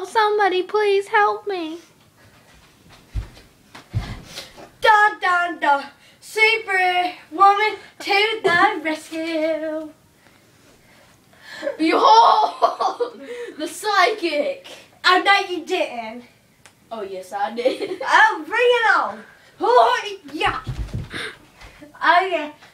Oh, somebody please help me. Dun dun dun. Superwoman to the rescue. Behold, the psychic. Oh no, you didn't. Oh yes, I did. Oh, bring it on. Oh yeah. Okay.